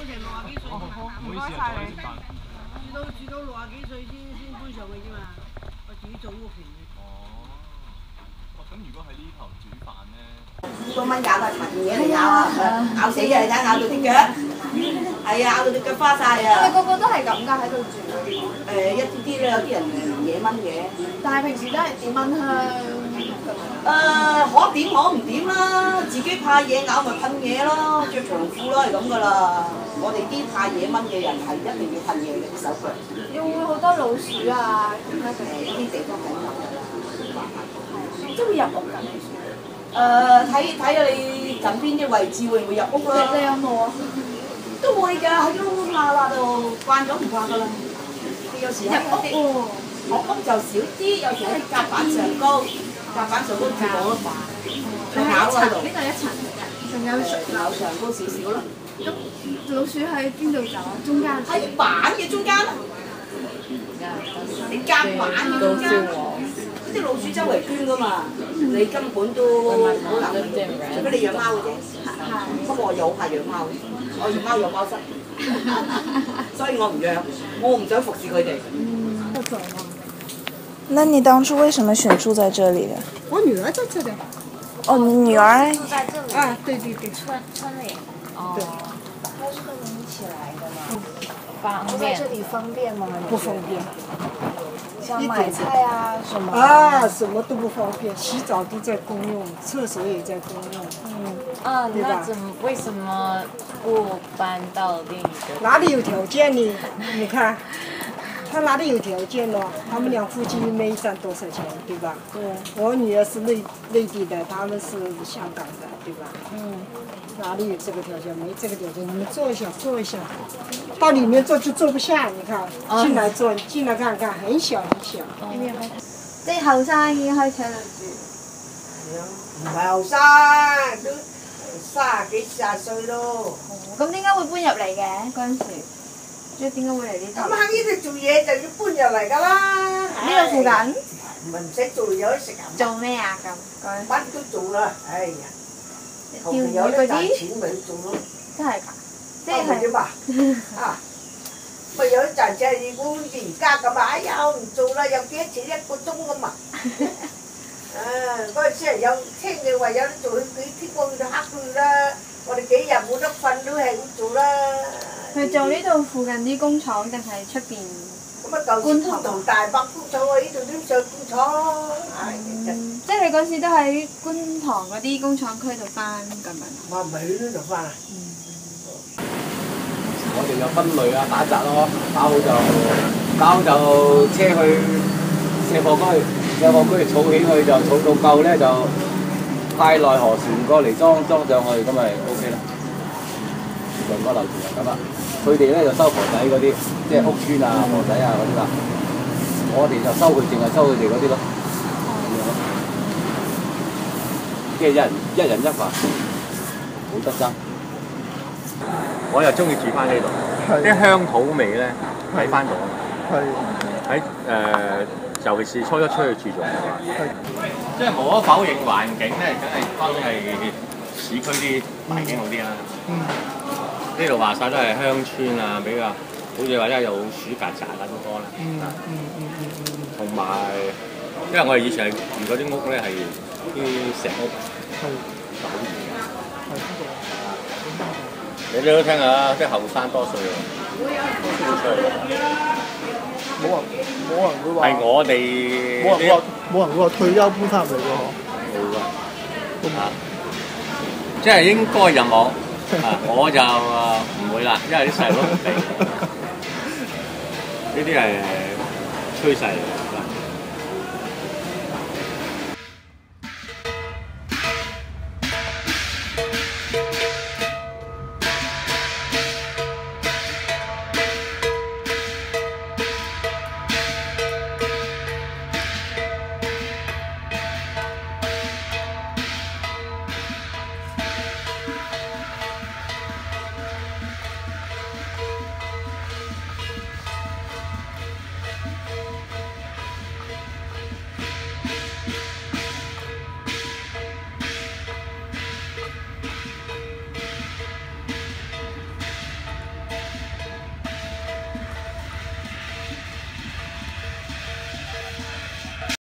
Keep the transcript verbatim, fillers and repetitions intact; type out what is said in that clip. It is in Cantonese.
成六廿幾歲。 哦，好，唔好意思啊，阻你食飯。 住到住到六廿幾歲先先搬上去啫嘛，我自己做屋企嘅。 哦。哦，咁如果喺呢頭煮飯咧？ 個蚊咬啊，搽嘢嚟咬啊，咬死嘅你睇，咬到啲腳。係啊，咬到隻腳花晒啊！ 係咪個個都係咁㗎喺度住？ 誒一啲啲咧，有啲人惹蚊嘅。 但係平時都係點蚊香誒可點可唔點啦，自己怕嘢咬咪噴嘢咯，着長褲咯係咁噶啦。我哋啲怕惹蚊嘅人係一定要噴嘢嘅啲手腳。 會唔會好多老鼠啊？其他嘅呢啲地方係有㗎啦。 即係會入屋㗎？ 誒睇睇下你近邊啲位置會唔會入屋啦？ 你你有冇啊？ 都會㗎，喺啲窿窿罅罅度慣咗唔怕㗎啦。你有時喺啲學屋就少啲，有時喺甲板上高，甲板上高住我咯。 你係一層，呢度一層嚟㗎，仲有樓上高少少咯。 咁老鼠喺邊度走啊？中間。 喺板嘅中間咯。你甲板嘅中間。啲老鼠周圍捐㗎嘛，你根本都好難揾到，除非你養貓嘅啫。不過我又好怕養貓嘅，我養貓養貓室，所以我唔養，我唔想服侍佢哋。 那你當初為什麼選住在這裡的？ 我女兒在這裡。 哦，你女兒？ 住在這裡。 啊，對對對。 村村裡。哦。 她是跟你一起來的嗎？ 方住在這裡方便嗎？ 不方便。 像買菜啊什麼啊，什麼都不方便，洗澡都在公用，廁所也在公用。 嗯， 啊，那怎么为什么不搬到另一个？ 哪里有条件呢？你看，他哪里有条件呢？他们俩夫妻没赚多少钱，对吧？ 对。 我女儿是内内地的，他们是香港的，对吧？ 嗯。 哪里有这个条件？没这个条件，你们坐一下，坐一下。到里面坐就坐不下，你看，進來坐，進來看看，很小很小。 即係後生已經開始喺度住。 唔係後生，都三十幾四十歲咯。 咁點解會搬入嚟嘅嗰陣時？即係點解會嚟呢度？ 咁喺呢度做嘢就要搬入嚟㗎啦。 呢度附近？ 唔係唔使做，有得食啊！ 做咩啊？咁嗰陣乜都做啦，哎呀！ 釣魚嗰啲？ 錢咪做咯。 真係㗎？即係點啊？啊！咪有陣時係如果好似而家咁啊，哎呀我唔做啦，有幾多錢一個鐘咁啊！啊，嗰陣時係有聽你話有得做，佢天光就黑佢啦。我哋幾日冇得瞓都係咁做啦。 佢做呢度附近啲工廠定係出邊？ 咁啊，舊時觀塘大北工廠啊，呢度都上工廠咯。唉，真。 即係你嗰時都喺觀塘嗰啲工廠區度翻咁樣。 我唔係去呢度翻啊。 我哋有分類啊，打雜咯，打好就打好就車去卸貨區，卸貨區儲起佢就儲到夠咧就派內河船過嚟裝裝上去，咁咪 O K 啦。全部個流程係咁啦。佢哋咧就收河仔嗰啲，即係屋村啊、河仔啊嗰啲啦。我哋就收佢，淨係收佢哋嗰啲咯。咁樣咯。即係一人一人一份，冇得爭。我又中意住翻呢度，啲鄉土味咧喺翻度啊嘛。喺誒，尤其是初一出去住咗嘅話，即係無可否認環境咧，梗係當然係市區啲環境好啲啦。呢度話晒都係鄉村啊，比較好似話咧有鼠曱甴啊都多啦。同埋，因為我哋以前係住嗰啲屋咧係啲石屋，就好熱嘅。你哋都聽下，啲後生多歲喎， 冇人冇人會話。 係我哋冇人話冇人會話退休搬翻嚟喎，嗬。 冇㗎。啊，即係應該就冇。啊，我就唔會啦，因為啲細佬唔俾。呢啲係趨勢嚟。